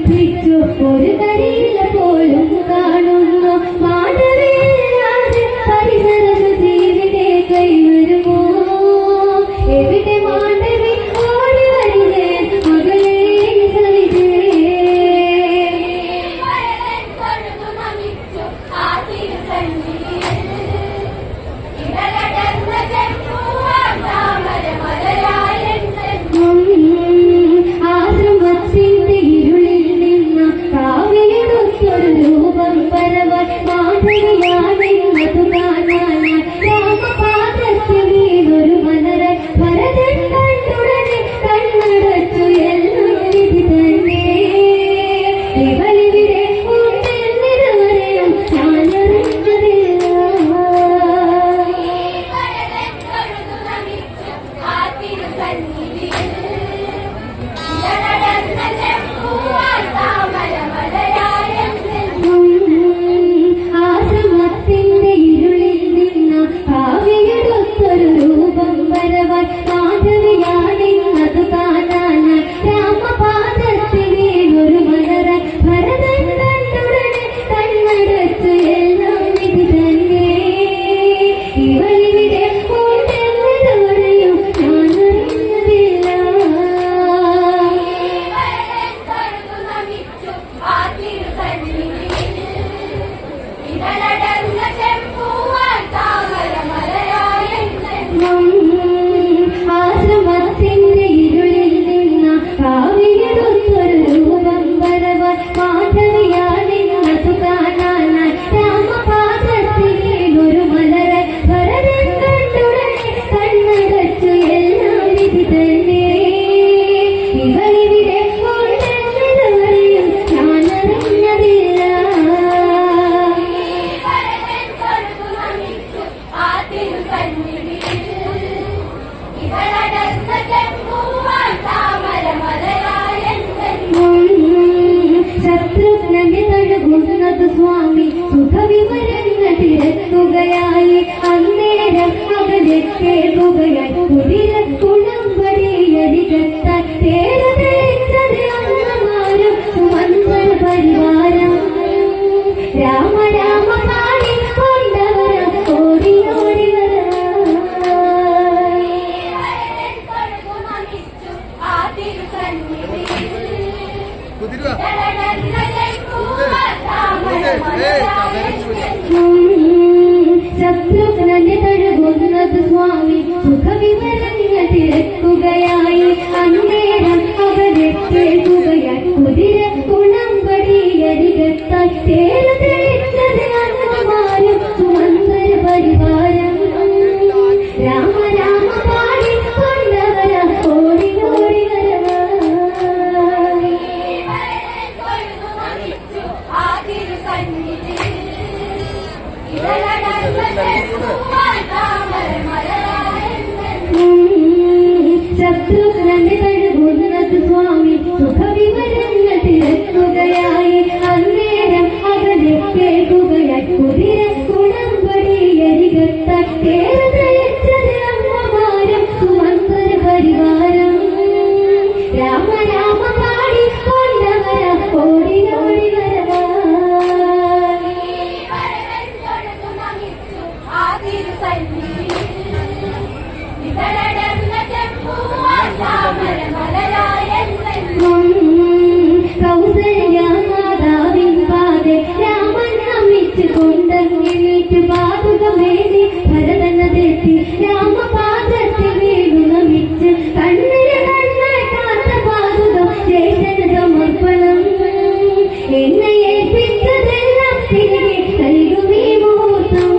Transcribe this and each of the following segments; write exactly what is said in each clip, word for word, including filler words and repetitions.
സമർപ്പിച്ചു ഒരു കരിയില പോലും കാണുന്നു മാധവിയില്ലാതെ പരിസര ശുചിയുടെ കൈവരുമോ എവിടെ മാധവി ഓടി വരികേ മകളെ സവിതേ ആശ്രമത്തിന്റെ ഇരുളിൽ നിന്ന് കാവ്യടുത്തൊരു രൂപം പരവൻ മാധവിയാണെന്നതു കാണാനായി രാമപാദത്തിൽ വീണൊരു മലര ഭരതൻ കണ്ടുടനെ കണ്ണടച്ചു എല്ലാം വിധി തന്നെ ഇവളിവിടെ ഉണ്ടെന്നിരുവരെയും ഞാനറിഞ്ഞതില്ല ആശ്രമത്തിന്റെ ഇരുളിൽ നിന്ന് കാവ്യടുത്തൊരു രൂപം വരവാൻ മാധവിയാണെന്നതു കാണാനായി രാമപാദത്തിൽ വീണൊരു മലര ഭരതൻ കണ്ടുടനെ കണ്ണടച്ചു എല്ലാം വിധി തന്നെ ഇവളിവിടെ ഉണ്ടെന്നിതുവരെയും ഞാനറിഞ്ഞതില്ല ആശ്രമത്തിന്റെ ഇരുളിൽ നിന്ന് കാവ്യടുത്തൊരു രൂപം വരവാൻ മാധവിയാണെന്നതു കാണാനായി രാമപാദത്തിൽ വീണൊരു മലര ഭരതൻ കണ്ടുടനെ കണ്ണടച്ചു എല്ലാം വിധി തന്നെ ഇവളിവിടെ ഉണ്ടെന്നിതുവരെയും ഞാനറിഞ്ഞതില്ല ശത്രുഘ്നന്റെ തഴുകുന്നത് സ്വാമി സുഖവിവരങ്ങൾ തിരക്കുകയായി അന്നേരം അവരെ കേൾക്കുകയായി കുതിര കുളമ്പടിയരികത്താൻ തേരുതെളിച്ചത് അമ്മമാരും സുമന്ത്രർ പരിവാരം രാമ രാമ പാടി കൊണ്ടവർ ഓടി ഓടി വരാ ശത്രുഘ്നന്റെ തഴുകുന്നത് സ്വാമി സുഖവിവരങ്ങൾ തിരക്കുകയായി അന്നേരം അവരെ കേൾക്കുകയായി കുതിര കുളമ്പടിയരികത്താൻ തേരുതെളിച്ചത് അമ്മമാരും സുമന്ത്രർ പരിവാരം രാമ രാമ പാടി കൊണ്ടവര ഓടി ഓടി വരവാ ശത്രുഘ്നന്റെ തഴുകുന്നത് സ്വാമി സുഖവിവരങ്ങൾ തിരക്കുകയായി അന്നേരം അവരെ കേൾക്കുകയായി കുതിര കുളമ്പടിയരികത്താൻ തേരുതെളിച്ചത് അമ്മമാരും സുമന്ത്രർ പരിവാരം രാമ രാമ പാടി കൊണ്ടവര ഓടി ഓടി വരവാ കൗസല്യമാതാവിൻ പാതെ രാമൻ നമിച്ചു കൊണ്ടെണീറ്റ് പാതുകമേന്തി ഭരതനതെത്തി രാമപാദത്തിൽ വീണു നമിച്ച് കണ്ണില് കണ്ണാട്ടാത്ത പാതുകം ജ്യേഷ്ഠന് സമർപ്പണം എന്നെ ഏൽപ്പിച്ചതെല്ലാം തിരികെ നൽകുമീ മുഹൂർത്തം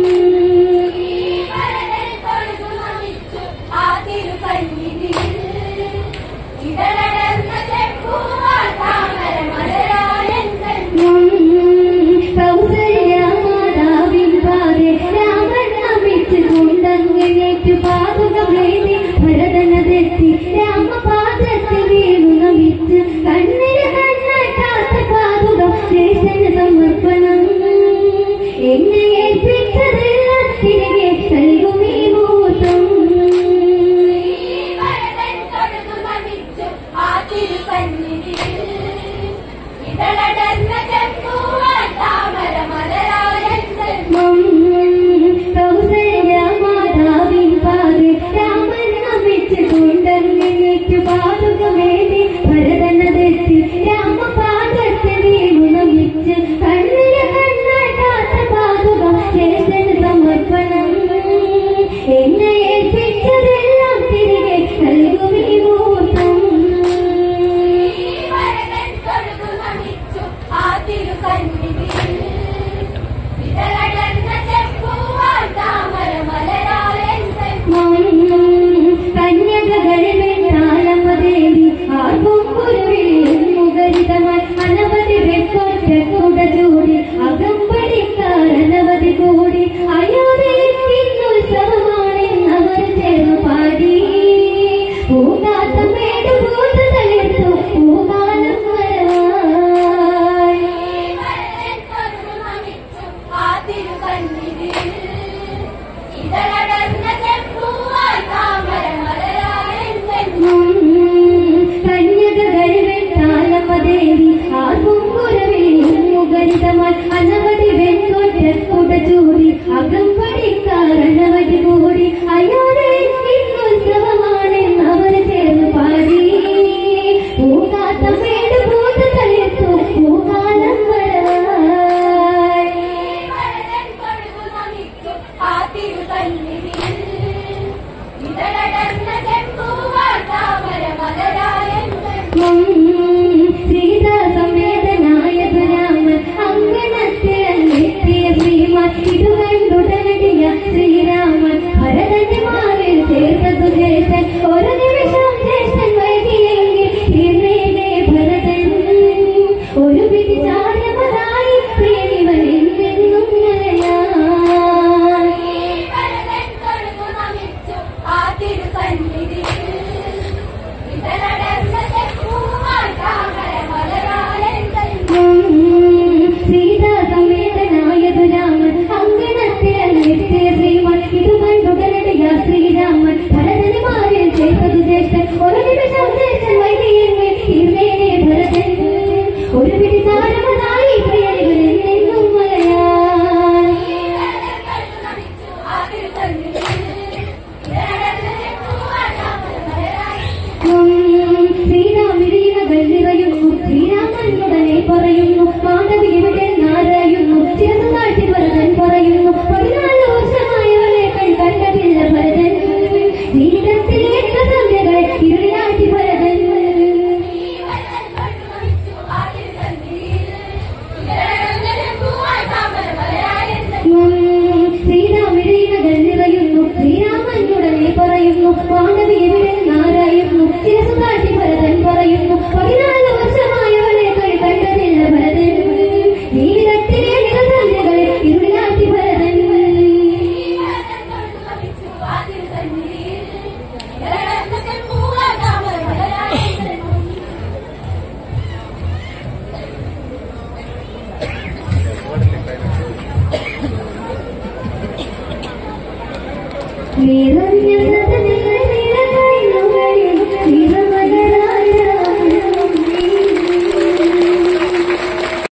കൗസല്യമാതാവിൻ പാതെ രാമൻ നമിച്ചു കൊണ്ടങ്ങനേറ്റു പാതുകമേന്തി ഭരതനതെത്തി രാമപാദത്തിൽ വീണു നമിച്ച് കണ്ണില് കണ്ണാട്ടാത്ത പാതുകം ജ്യേഷ്ഠന് സമർപ്പണം എന്നെ ഏൽപ്പിച്ചതെല്ലാം തിരികെ നൽകുമീ മുഹൂർത്തം സീതാ സമേതനായതു രാമൻ അങ്കണത്തിലെത്തിയ ശ്രീമാൻ ഇതു കണ്ടുടനടിയ ശ്രീരാമൻ ഭരതന്റെ മാറിൽ ചേർത്തതു ജ്യേഷ്ഠൻ ഒരു നിമിഷം ജ്യേഷ്ഠൻ വൈകിയെങ്കിൽ തീർന്നേനെ ഭരതൻ ഒരു പിടി ചാരമതായി പ്രിയനിവൻ എന്നെന്നും സീതാ സമേതനായതു രാമൻ അങ്കണത്തിലെത്തിയ ശ്രീമാൻ ഇതു കണ്ടുടനടിയ ശ്രീരാമൻ ഭരതന് മാറിൽ ചേർത്തതു ജ്യേഷ്ഠൻ ഒരു നിമിഷം ജ്യേഷ്ഠൻ വൈകിയെങ്കിൽ തീർന്നേനെ ഭരതൻ ഒരു പിടി ചാരമതായി പ്രിയനിവൻ എന്നെന്നും മലയാൻ ശ്രീരാമിരീനകൾ നിറയുന്നു ശ്രീരാമനുടനെ പറയുന്നു മാധവി എവിടെ നാരായുന്നു ചിരസു താഴ്ത്തി ഭരതൻ പറയുന്നു പതിനാല് വർഷമായവളെ കൺ കണ്ടതില്ല ഭരതൻ ജീവിതത്തിലെ എത്ര സന്ധ്യകൾ ഇരുളിലാഴ്ത്തി ഭരതൻ ശ്രീരാമിരീനകൾ നിറയുന്നു ശ്രീരാമനുടനെ പറയുന്നു മാധവി എവിടെ നാരായുന്നു ചിരസു താഴ്ത്തി ഭരതൻ പറയുന്നു പതിനാല് വർഷമായവളെ കൺ കണ്ടതില്ല ഭരതൻ ജീവിതത്തിലെ നിറസന്ധ്യകൾ ഇരുളിലാഴ്ത്തി ഭരതൻ मेरा